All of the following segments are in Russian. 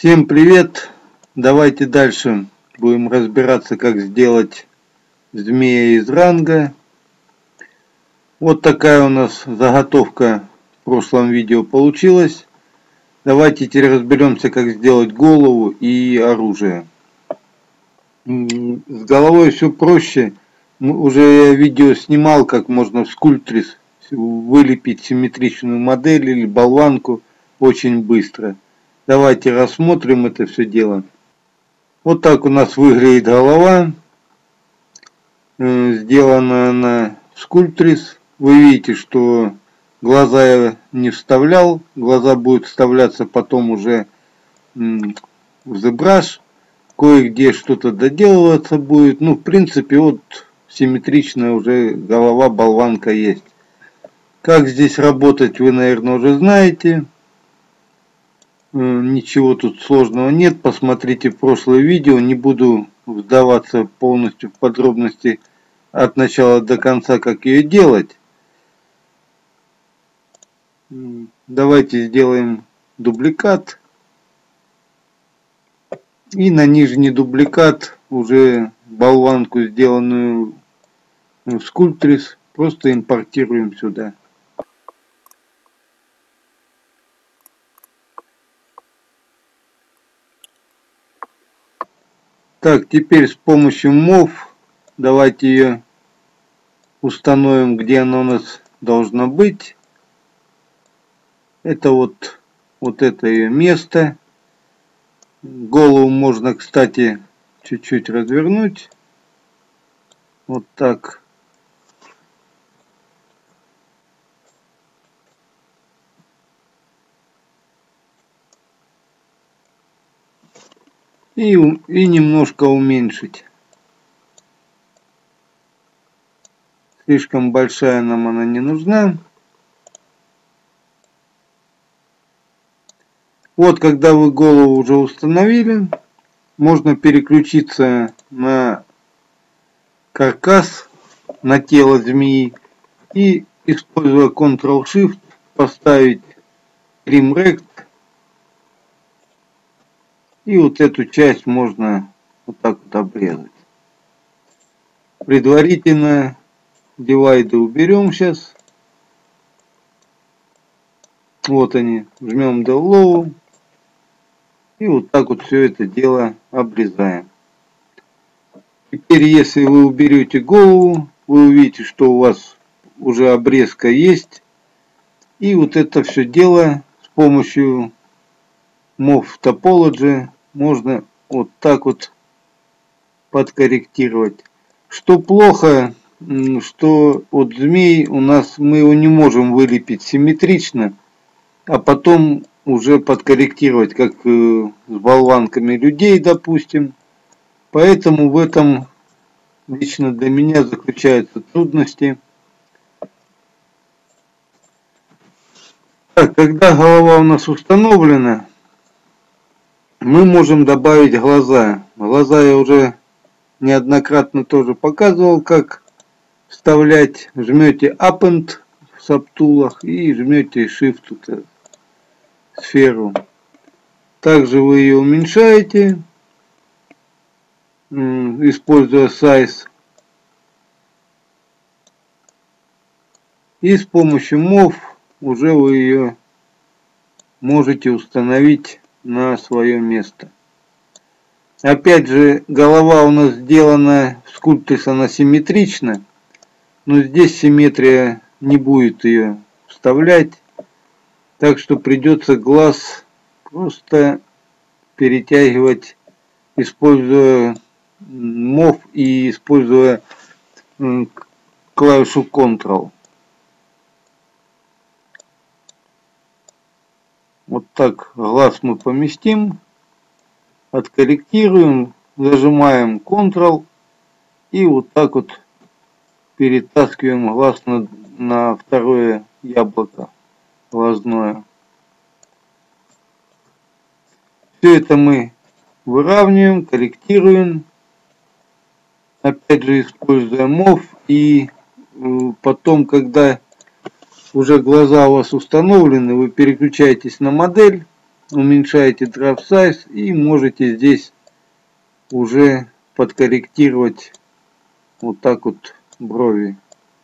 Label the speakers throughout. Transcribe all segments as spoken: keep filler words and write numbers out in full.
Speaker 1: Всем привет! Давайте дальше будем разбираться, как сделать змея из ранга. Вот такая у нас заготовка в прошлом видео получилась. Давайте теперь разберемся, как сделать голову и оружие. С головой все проще. Уже я видео снимал, как можно в Sculptris вылепить симметричную модель или болванку очень быстро. Давайте рассмотрим это все дело. Вот так у нас выглядит голова. Сделана она в Sculptris. Вы видите, что глаза я не вставлял. Глаза будут вставляться потом уже в ZBrush. Кое-где что-то доделываться будет. Ну, в принципе, вот симметричная уже голова-болванка есть. Как здесь работать, вы, наверное, уже знаете. Ничего тут сложного нет. Посмотрите прошлое видео. Не буду вдаваться полностью в подробности от начала до конца, как ее делать. Давайте сделаем дубликат. И на нижний дубликат уже болванку, сделанную в Sculptris, просто импортируем сюда. Так, теперь с помощью мов давайте ее установим, где она у нас должна быть. Это вот, вот это ее место. Голову можно, кстати, чуть-чуть развернуть. Вот так. И, и немножко уменьшить. Слишком большая нам она не нужна. Вот, когда вы голову уже установили, можно переключиться на каркас, на тело змеи и, используя контрол-шифт, поставить Trim Rect. И вот эту часть можно вот так вот обрезать. Предварительно дивайды уберем сейчас. Вот они. Жмем Download. И вот так вот все это дело обрезаем. Теперь, если вы уберете голову, вы увидите, что у вас уже обрезка есть. И вот это все дело с помощью Mov Topology можно вот так вот подкорректировать. Что плохо, что от змей у нас мы его не можем вылепить симметрично, а потом уже подкорректировать, как с болванками людей, допустим. Поэтому в этом лично для меня заключаются трудности. Так, когда голова у нас установлена, мы можем добавить глаза. Глаза я уже неоднократно тоже показывал, как вставлять. Жмете Append в сабтулах и жмете Shift сферу. Также вы ее уменьшаете, используя Size. И с помощью Mov уже вы ее можете установить на свое место. Опять же, голова у нас сделана в Sculptris, она симметрична, но здесь симметрия не будет ее вставлять, так что придется глаз просто перетягивать, используя Mov и используя клавишу Ctrl. Вот так глаз мы поместим, откорректируем, зажимаем Ctrl и вот так вот перетаскиваем глаз на, на второе яблоко глазное. Все это мы выравниваем, корректируем, опять же используя Mov, и потом, когда уже глаза у вас установлены, вы переключаетесь на модель уменьшаете Draft Size и можете здесь уже подкорректировать вот так вот брови.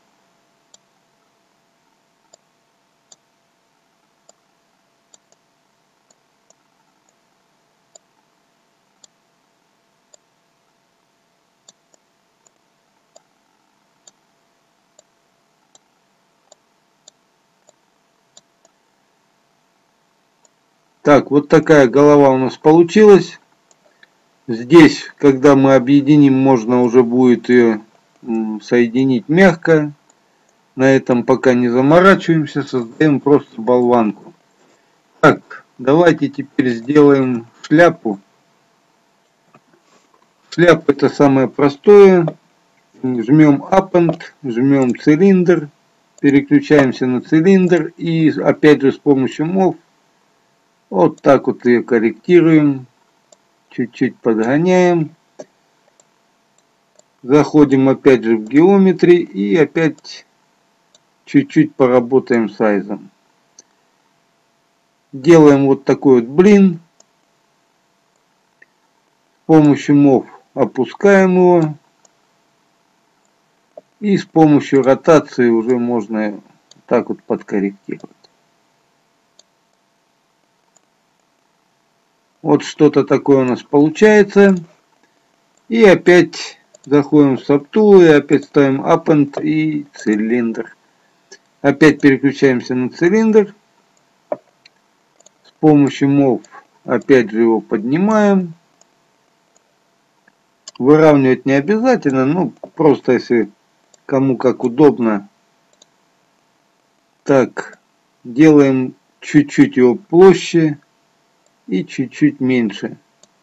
Speaker 1: Так, вот такая голова у нас получилась. Здесь, когда мы объединим, можно уже будет ее соединить мягко. На этом пока не заморачиваемся, создаем просто болванку. Так, давайте теперь сделаем шляпу. Шляпа — это самое простое. Жмем Append, жмем цилиндр, переключаемся на цилиндр и опять же с помощью Move вот так вот ее корректируем, чуть-чуть подгоняем. Заходим опять же в Geometry и опять чуть-чуть поработаем с сайзом. Делаем вот такой вот блин. С помощью Move опускаем его. И с помощью ротации уже можно так вот подкорректировать. Вот что-то такое у нас получается. И опять заходим в Subtool и опять ставим Append и цилиндр. Опять переключаемся на цилиндр. С помощью Move опять же его поднимаем. Выравнивать не обязательно, ну просто если кому как удобно. Так, делаем чуть-чуть его площе и чуть-чуть меньше.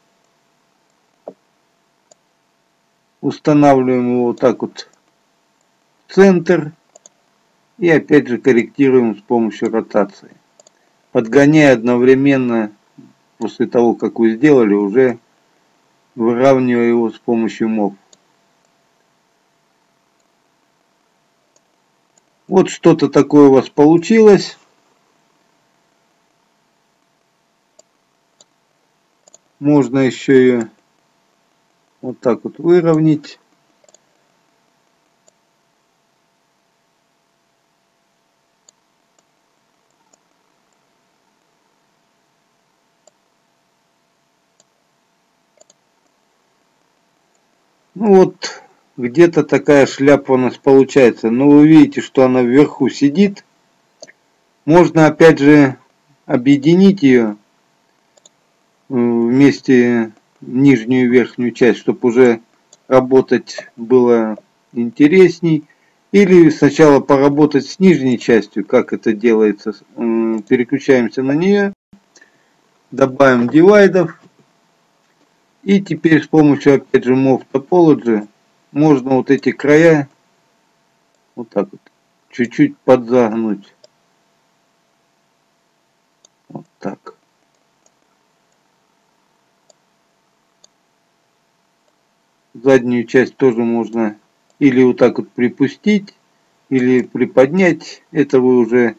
Speaker 1: Устанавливаем его вот так вот в центр и опять же корректируем с помощью ротации. Подгоняя одновременно, после того как вы сделали, уже выравнивая его с помощью Move. Вот что-то такое у вас получилось. Можно еще ее вот так вот выровнять. Ну вот, где-то такая шляпа у нас получается. Но вы видите, что она вверху сидит. Можно опять же объединить ее вместе, нижнюю и верхнюю часть, чтобы уже работать было интересней. Или сначала поработать с нижней частью, как это делается. Переключаемся на нее. Добавим дивайдов. И теперь с помощью, опять же, Move Topology можно вот эти края вот так вот чуть-чуть подзагнуть. Вот так. Заднюю часть тоже можно или вот так вот припустить, или приподнять. Это вы уже,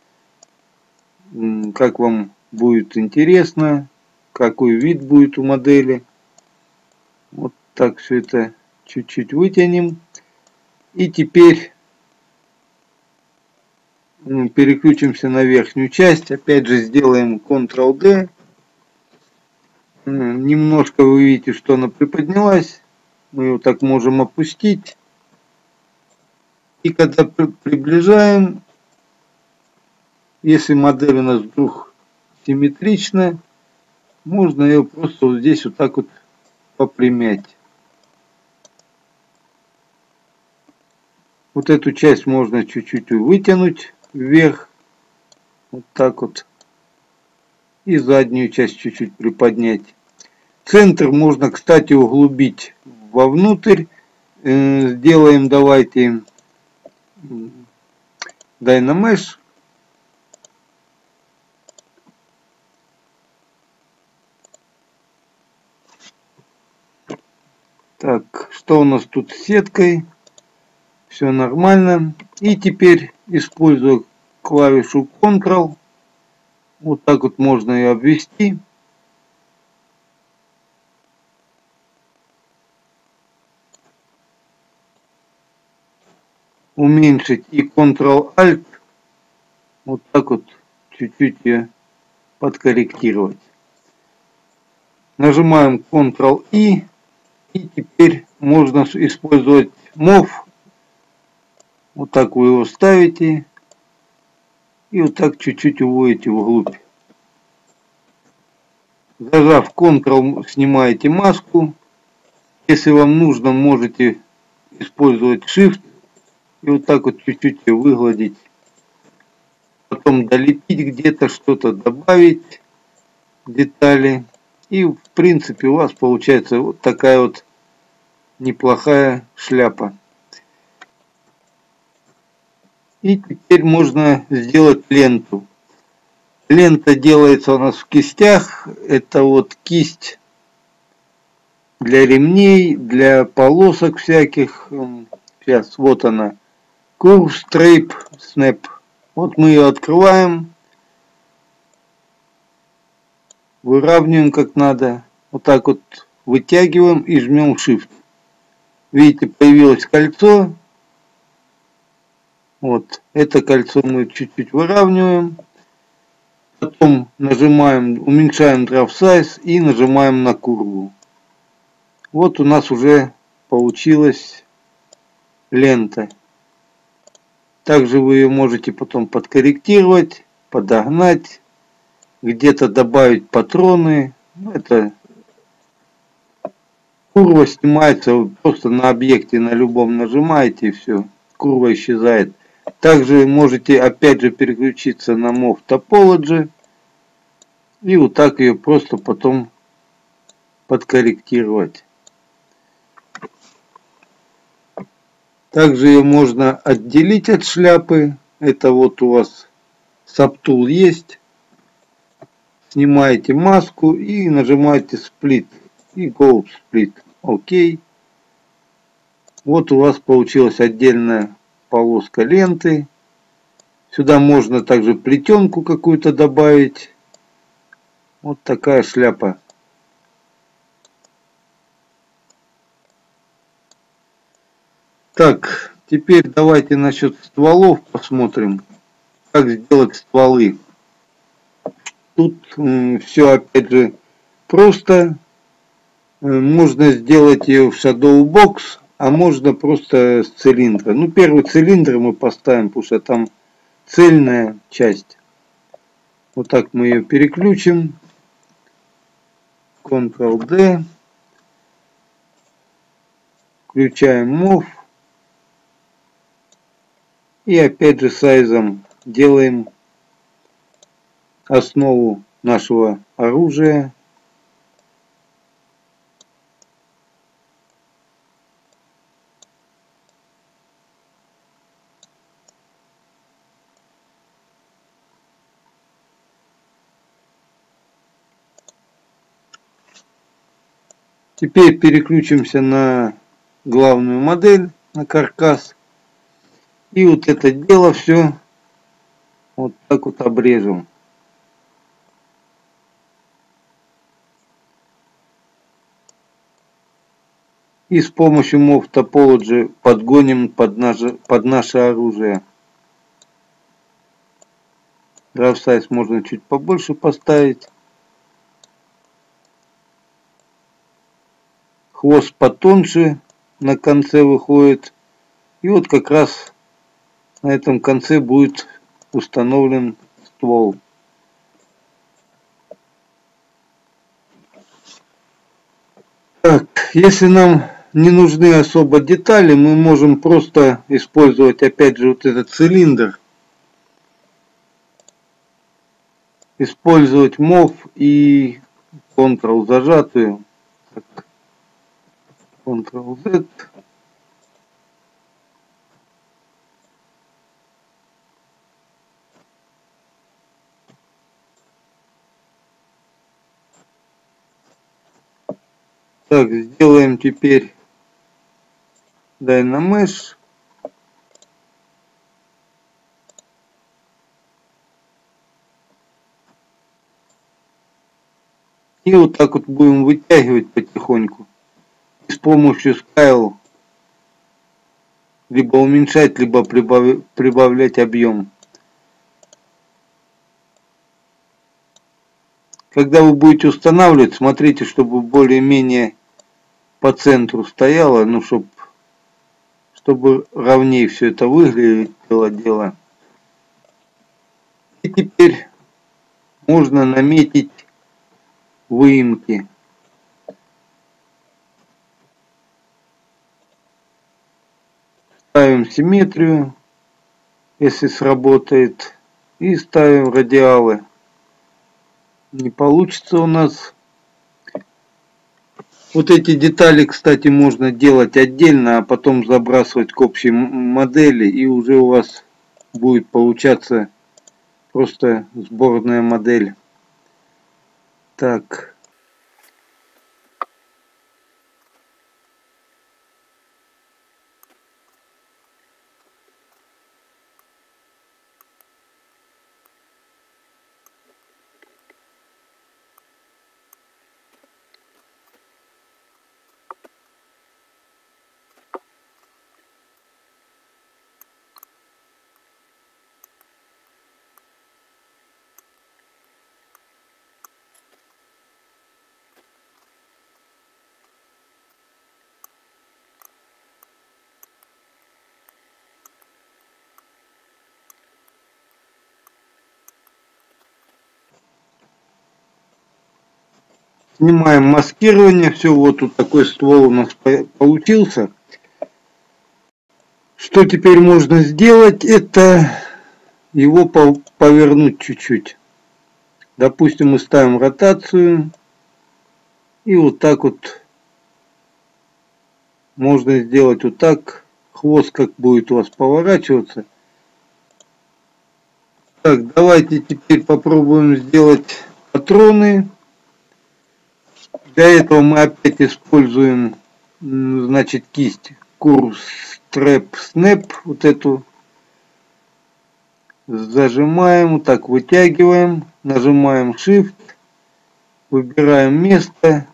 Speaker 1: как вам будет интересно, какой вид будет у модели. Вот так все это чуть-чуть вытянем. И теперь переключимся на верхнюю часть. Опять же сделаем контрол дэ. Немножко вы видите, что она приподнялась. Мы его так можем опустить. И когда при приближаем, если модель у нас вдруг симметричная, можно ее просто вот здесь вот так вот попрямять. Вот эту часть можно чуть-чуть вытянуть вверх. Вот так вот. И заднюю часть чуть-чуть приподнять. Центр можно, кстати, углубить вовнутрь. Сделаем давайте Dynamesh. Так, что у нас тут с сеткой? Все нормально. И теперь, используя клавишу контрол, Вот так вот можно и обвести. Уменьшить и контрол-альт. Вот так вот чуть-чуть ее подкорректировать. Нажимаем контрол-И. И теперь можно использовать мов. Вот так вы его ставите. И вот так чуть-чуть уводите вглубь. Зажав контрол, снимаете маску. Если вам нужно, можете использовать Shift. И вот так вот чуть-чуть ее выгладить. Потом долепить где-то, что-то добавить. Детали. И в принципе у вас получается вот такая вот неплохая шляпа. И теперь можно сделать ленту. Лента делается у нас в кистях. Это вот кисть для ремней, для полосок всяких. Сейчас вот она. Curve Stripe Snap. Вот мы ее открываем. Выравниваем как надо. Вот так вот вытягиваем и жмем Shift. Видите, появилось кольцо. Вот это кольцо мы чуть-чуть выравниваем. Потом нажимаем, уменьшаем Draft Size и нажимаем на курву. Вот у нас уже получилась лента. Также вы ее можете потом подкорректировать, подогнать, где-то добавить патроны. Это курва снимается, вы просто на объекте на любом нажимаете и все, курва исчезает. Также можете опять же переключиться на Move Topology и вот так ее просто потом подкорректировать. Также ее можно отделить от шляпы. Это вот у вас Subtool есть. Снимаете маску и нажимаете Split. И Go Split. Окей. Вот у вас получилась отдельная полоска ленты. Сюда можно также плетенку какую-то добавить. Вот такая шляпа. Так, теперь давайте насчет стволов посмотрим, как сделать стволы. Тут все опять же просто. Можно сделать ее в Shadow Box, а можно просто с цилиндра. Ну, первый цилиндр мы поставим, потому что там цельная часть. Вот так мы ее переключим. контрол-D. Включаем Move. И опять же сайзом делаем основу нашего оружия. Теперь переключимся на главную модель, на каркас. И вот это дело все вот так вот обрежем. И с помощью Move Topology подгоним под наше, под наше оружие. Draft Size можно чуть побольше поставить. Хвост потоньше на конце выходит. И вот как раз на этом конце будет установлен ствол. Так, если нам не нужны особо детали, мы можем просто использовать опять же вот этот цилиндр. Использовать Move и Ctrl зажатую. контрол-Z. Так, сделаем теперь Dynamesh. И вот так вот будем вытягивать потихоньку. И с помощью скайл либо уменьшать, либо прибавлять объем. Когда вы будете устанавливать, смотрите, чтобы более-менее по центру стояло, ну, чтобы, чтобы ровнее все это выглядело дело. И теперь можно наметить выемки. Ставим симметрию, если сработает, и ставим радиалы. Не получится у нас. Вот эти детали, кстати, можно делать отдельно, а потом забрасывать к общей модели, и уже у вас будет получаться просто сборная модель. Так. Снимаем маскирование. Все, вот тут такой ствол у нас получился. Что теперь можно сделать? Это его повернуть чуть-чуть. Допустим, мы ставим ротацию. И вот так вот можно сделать вот так. Хвост как будет у вас поворачиваться. Так, давайте теперь попробуем сделать патроны. Для этого мы опять используем, значит, кисть Curve Strap Snap. Вот эту зажимаем, вот так вытягиваем, нажимаем Shift, выбираем место,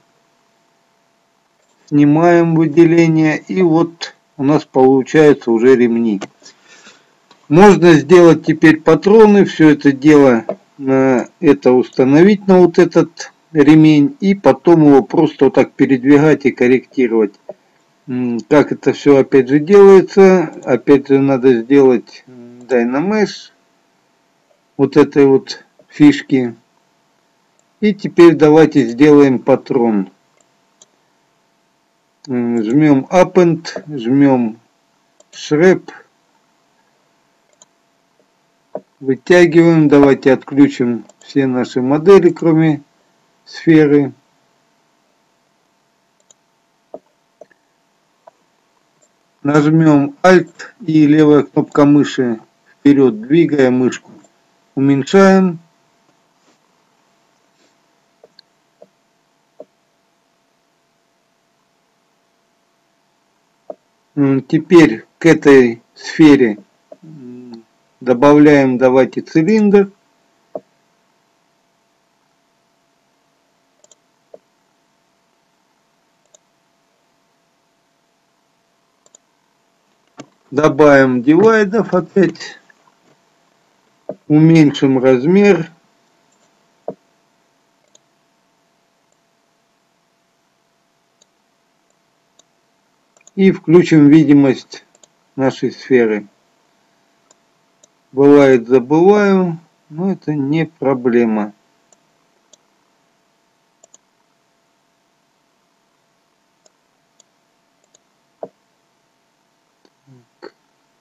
Speaker 1: снимаем выделение, и вот у нас получаются уже ремни. Можно сделать теперь патроны, все это дело на это установить, на вот этот ремень, и потом его просто вот так передвигать и корректировать. Как это все опять же делается? Опять же надо сделать Dynamesh, вот этой вот фишки. И теперь давайте сделаем патрон. Жмем Append, жмем Shrep, вытягиваем. Давайте отключим все наши модели, кроме сферы. Нажмем Alt и левая кнопка мыши вперед, двигая мышку. Уменьшаем. Теперь к этой сфере добавляем, давайте, цилиндр. Добавим дивайдов опять. Уменьшим размер. И включим видимость нашей сферы. Бывает, забываю, но это не проблема. Так.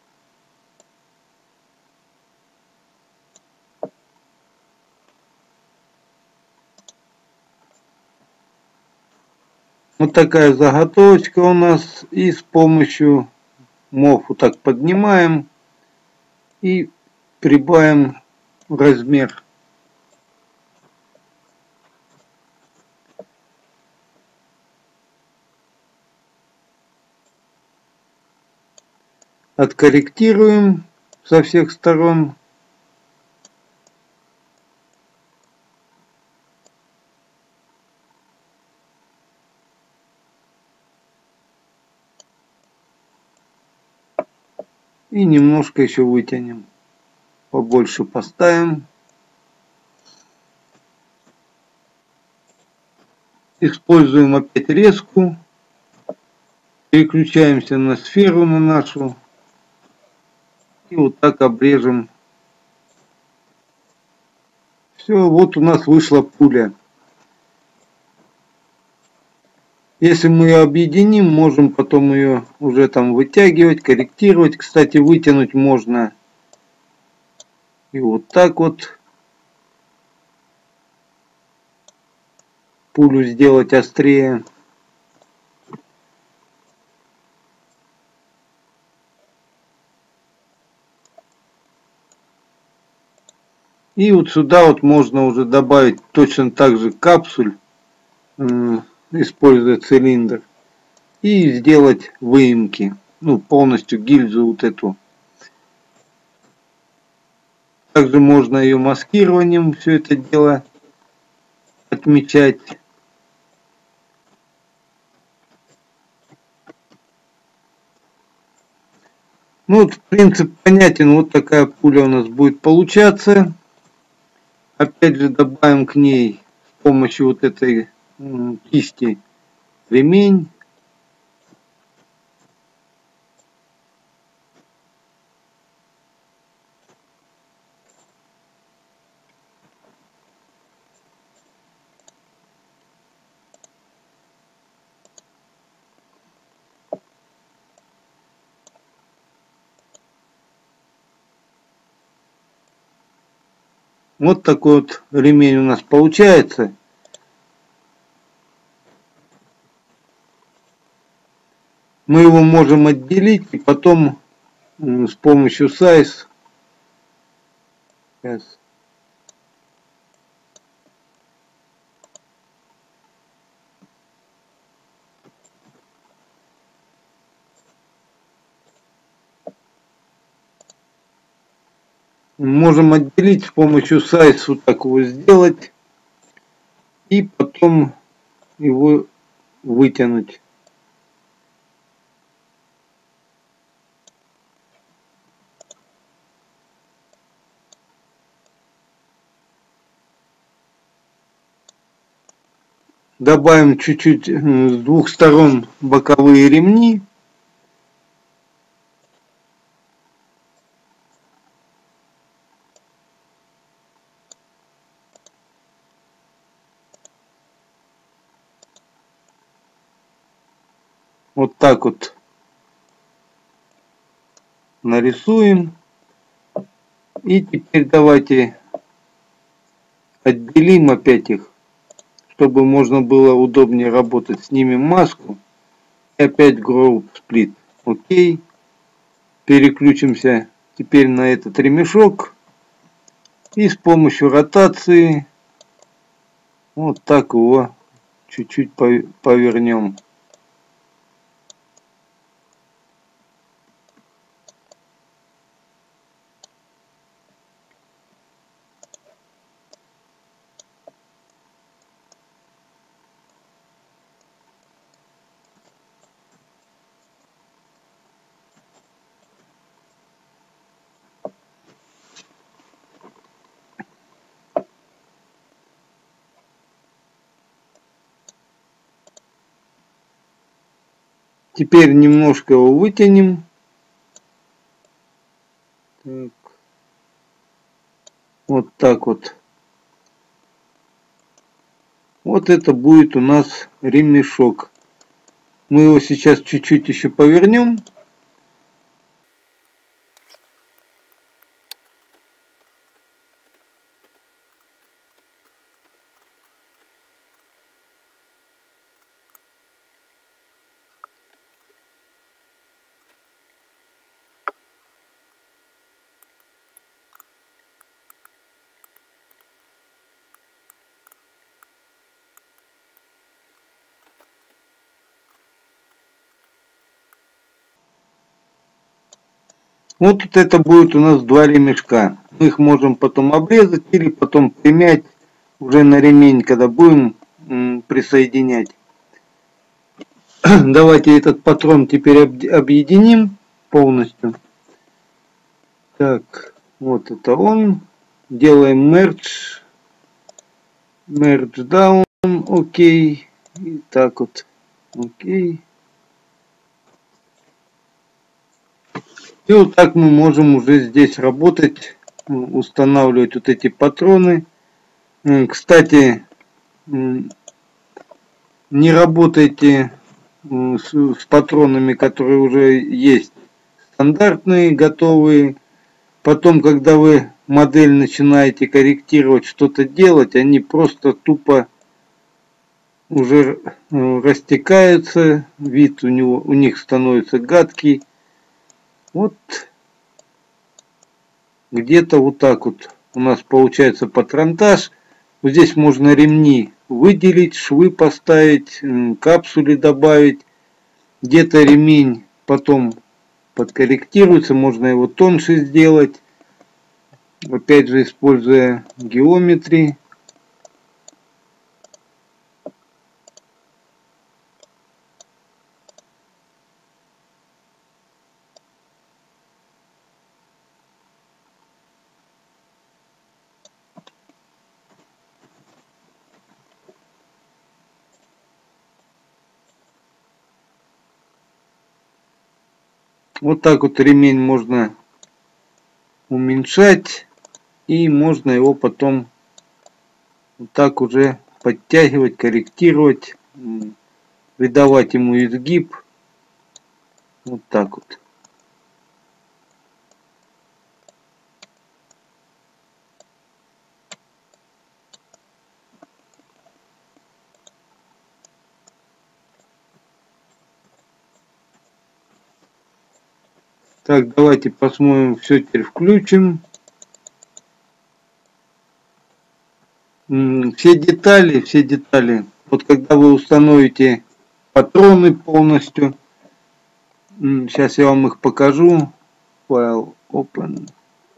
Speaker 1: Вот такая заготовочка у нас. И с помощью мов вот так поднимаем и прибавим размер. Откорректируем со всех сторон. И немножко еще вытянем. Побольше поставим. Используем опять резку. Переключаемся на сферу на нашу. И вот так обрежем. Все, вот у нас вышла пуля. Если мы ее объединим, можем потом ее уже там вытягивать, корректировать. Кстати, вытянуть можно и вот так вот. Пулю сделать острее. И вот сюда вот можно уже добавить точно так же капсуль, используя цилиндр. И сделать выемки. Ну, полностью гильзу вот эту. Также можно ее маскированием все это дело отмечать. Ну вот принцип понятен. Вот такая пуля у нас будет получаться. Опять же добавим к ней с помощью вот этой кисти ремень. Вот такой вот ремень у нас получается. Мы его можем отделить и потом с помощью size. Сейчас. Можем отделить с помощью size, вот так его сделать. И потом его вытянуть. Добавим чуть-чуть с двух сторон боковые ремни. Вот так вот нарисуем. И теперь давайте отделим опять их, чтобы можно было удобнее работать. Снимем маску. И опять Group Split. Окей. Переключимся теперь на этот ремешок. И с помощью ротации вот так его чуть-чуть повернем. Теперь немножко его вытянем. Так. Вот так вот. Вот это будет у нас ремешок. Мы его сейчас чуть-чуть еще повернем. Вот это будет у нас два ремешка. Мы их можем потом обрезать или потом примять уже на ремень, когда будем присоединять. Давайте этот патрон теперь объединим полностью. Так, вот это он. Делаем merge. Merge down. Окей. И так вот. Окей. И вот так мы можем уже здесь работать, устанавливать вот эти патроны. Кстати, не работайте с, с патронами, которые уже есть стандартные, готовые. Потом, когда вы модель начинаете корректировать, что-то делать, они просто тупо уже растекаются, вид у него, у них становится гадкий. Вот где-то вот так вот у нас получается патронтаж. Вот здесь можно ремни выделить, швы поставить, капсули добавить. Где-то ремень потом подкорректируется, можно его тоньше сделать. Опять же, используя геометрии. Вот так вот ремень можно уменьшать. И можно его потом вот так уже подтягивать, корректировать, придавать ему изгиб. Вот так вот. Так, давайте посмотрим, все теперь включим. Все детали, все детали. Вот когда вы установите патроны полностью, сейчас я вам их покажу. File open.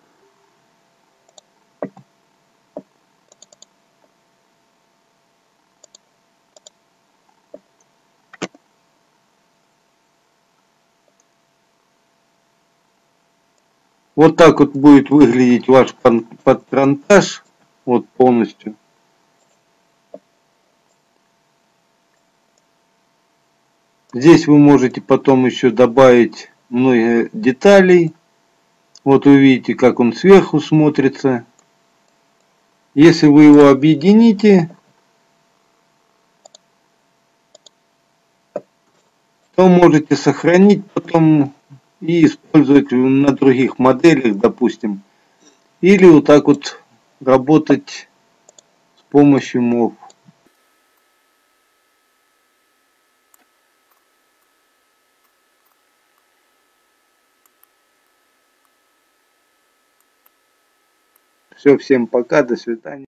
Speaker 1: Вот так вот будет выглядеть ваш патронтаж. Вот полностью. Здесь вы можете потом еще добавить много деталей. Вот вы видите, как он сверху смотрится. Если вы его объедините, то можете сохранить потом и использовать на других моделях, допустим. Или вот так вот работать с помощью мов. Все, всем пока, до свидания.